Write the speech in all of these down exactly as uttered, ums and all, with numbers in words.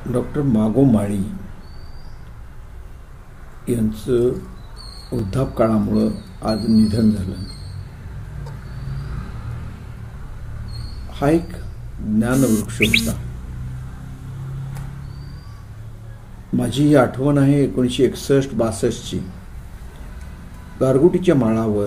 Doctor मागो माळी यांचं वृद्धापकाळामुळं आज निधन झालं. हा एक ज्ञानवृक्ष होता. माझी ही आठवण आहे एकोणीसशे एकसष्ट बासष्टची. गारगोटीच्या माळावर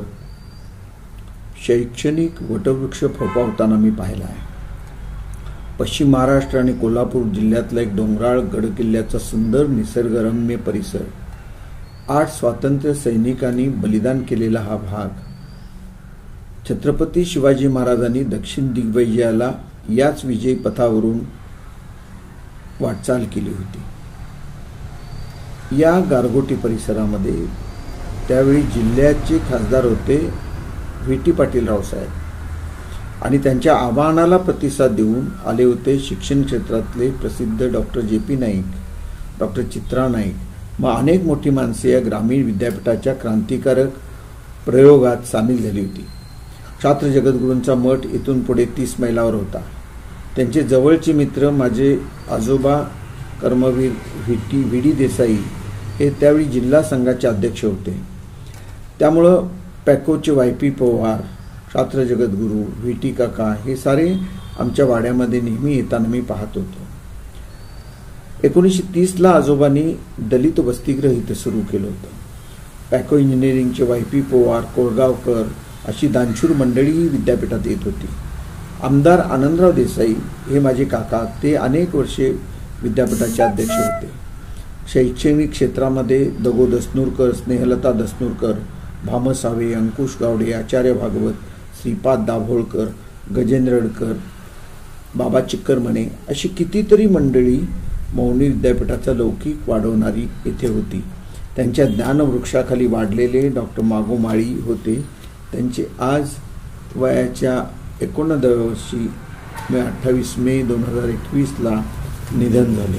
शैक्षणिक वटवृक्ष फोफावताना मी पाहिला आहे. पश्चिम महाराष्ट्र आणि कोल्हापूर जिल्ह्यातला एक डोंगराळ गडकिल्ल्याचा सुंदर निसर्गरम्य परिसर, आठ स्वातंत्र्य सैनिकांनी बलिदान केलेला हा भाग, छत्रपती शिवाजी महाराजांनी दक्षिण दिग्विजयाला याच विजयी पथावरून वाटचाल केली होती. या गारगोटी परिसरामध्ये त्यावेळी जिल्ह्याचे खासदार होते व्ही टी पाटील रावसाहेब, आणि त्यांच्या आवाहनाला प्रतिसाद देऊन आले होते शिक्षण क्षेत्रातले प्रसिद्ध doctor J P Naik, doctor Chitra Naik. मग अनेक मोठी माणसे या ग्रामीण विद्यापीठाच्या क्रांतिकारक प्रयोगात सामील झाली होती. छात्र जगद्गुरूंचा मठ इथून पुढे तीस मैलावर होता. त्यांचे जवळचे मित्र माझे आजोबा Karmaveer V T V D Desai हे त्यावेळी जिल्हा संघाचे अध्यक्ष होते. त्यामुळं पॅकोचे वाय पी पवार, छात्र जगद्गुरू, व्ही टी काका हे सारे आमच्या वाड्यामध्ये नेहमी येताना मी पाहत होतो. एकोणीसशे तीसला आजोबांनी दलित वसतिगृह इथं सुरू केलं होतं. पॅको इंजिनिअरिंगचे वाय पी पवार, कोळगावकर अशी दानशूर मंडळी विद्यापीठात येत होती. आमदार आनंदराव देसाई हे माझे काका, ते अनेक वर्षे विद्यापीठाचे अध्यक्ष होते. शैक्षणिक क्षेत्रामध्ये दगो दसनूरकर, स्नेहलता दसनूरकर, भाम सावे, अंकुश गावडे, आचार्य भागवत, श्रीपाद दाभोळकर, गजेंद्रडकर, बाबा चिक्करमणे अशी कितीतरी मंडळी मौनी विद्यापीठाचा लौकिक वाढवणारी येथे होती. त्यांच्या ज्ञानवृक्षाखाली वाढलेले डॉक्टर मागो माळी होते. त्यांचे आज वयाच्या एकोणनव्वद वर्षी मे अठ्ठावीस मे दोन हजार एकवीसला निधन झाले.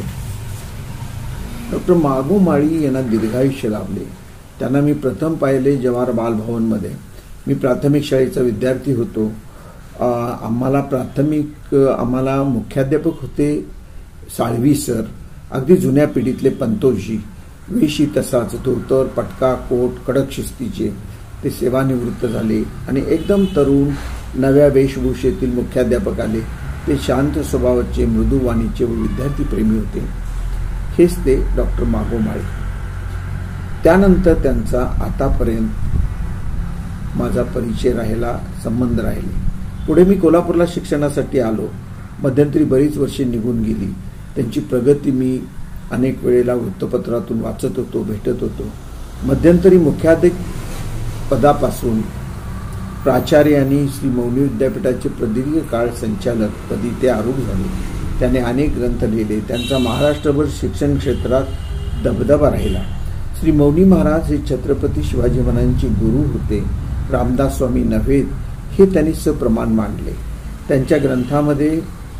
डॉक्टर मागो माळी यांना दीर्घायुष्य लाभले. त्यांना मी प्रथम पाहिले जवाहर बालभवनमध्ये. मी प्राथमिक शाळेचा विद्यार्थी होतो. आम्हाला प्राथमिक आम्हाला मुख्याध्यापक होते साळवी सर, अगदी जुन्या पिढीतले पंतोजी, वेशी तसाच धोतर, पटका, कोट, कडक शिस्तीचे. ते सेवानिवृत्त झाले आणि एकदम तरुण नव्या वेशभूषेतील मुख्याध्यापक आले. ते शांत स्वभावाचे, मृदुवाणीचे व विद्यार्थीप्रेमी होते. हेच ते डॉक्टर मागो माळी. त्यानंतर त्यांचा आतापर्यंत माझा परिचय राहिला, संबंध राहिले. पुढे मी कोल्हापूरला शिक्षणासाठी आलो. मध्यंतरी बरीच वर्षे निघून गेली. त्यांची प्रगती मी अनेक वेळेला वृत्तपत्रातून वाचत होतो, भेटत होतो. मध्यंतरी मुख्याध्यापक पदापासून प्राचार्य आणि श्री मौनी विद्यापीठाचे प्रदीर्घ काळ संचालक पदी ते आरूढ झाले. त्याने अनेक ग्रंथ लिहिले. त्यांचा महाराष्ट्रभर शिक्षण क्षेत्रात दबदबा राहिला. श्री मौनी महाराज हे छत्रपती शिवाजी महाराजांचे गुरु होते. रामदास स्वामी नव्हेत हे त्यांनी सप्रमाण मांडले. त्यांच्या ग्रंथामध्ये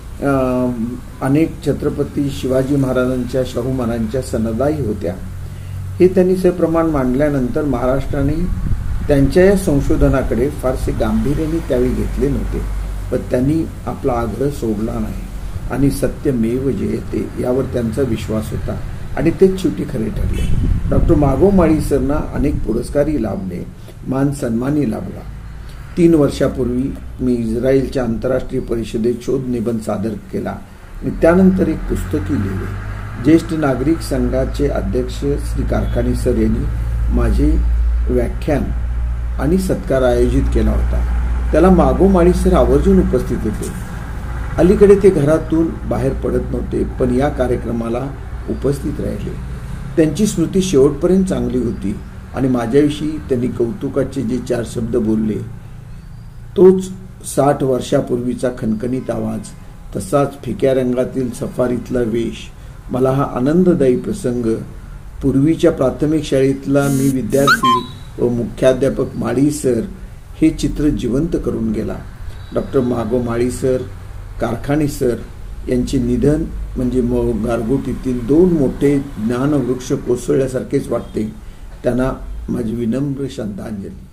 अनेक छत्रपती शिवाजी महाराजांच्या, शाहू महाराजांच्या सनदाही होत्या. हे त्यांनी सप्रमाण मांडल्यानंतर महाराष्ट्राने त्यांच्या या संशोधनाकडे फारसे गांभीर्याने त्यावेळी घेतले नव्हते. पण त्यांनी आपला आग्रह सोडला नाही आणि सत्यमेव जयते यावर त्यांचा विश्वास होता आणि तेच शेवटी खरे ठरले. डॉक्टर मागो माळी सरना अनेक पुरस्कारही लाभले, मान सन्मानही लाभला. तीन वर्षापूर्वी मी इस्रायलच्या आंतरराष्ट्रीय परिषदेत शोध निबंध सादर केला आणि त्यानंतर एक पुस्तकही लिहिले. ज्येष्ठ नागरिक संघाचे अध्यक्ष श्री कारखानी सर यांनी माझे व्याख्यान आणि सत्कार आयोजित केला होता. त्याला मागो माळी सर आवर्जून उपस्थित होते. अलीकडे ते घरातून बाहेर पडत नव्हते, पण या कार्यक्रमाला उपस्थित राहिले. त्यांची स्मृती शेवटपर्यंत चांगली होती आणि माझ्याविषयी त्यांनी कौतुकाचे जे चार शब्द बोलले, तोच साठ वर्षापूर्वीचा खणखणीत आवाज, तसाच फिक्या रंगातील सफारीतला वेश, मला हा आनंददायी प्रसंग पूर्वीच्या प्राथमिक शाळेतला मी विद्यार्थी व मुख्याध्यापक माळी सर हे चित्र जिवंत करून गेला. डॉक्टर मागो माळी सर, कारखानी सर यांचे निधन म्हणजे मग गारगोटीतील दोन मोठे ज्ञानवृक्ष कोसळल्यासारखेच वाटते. त्यांना माझी विनम्र श्रद्धांजली.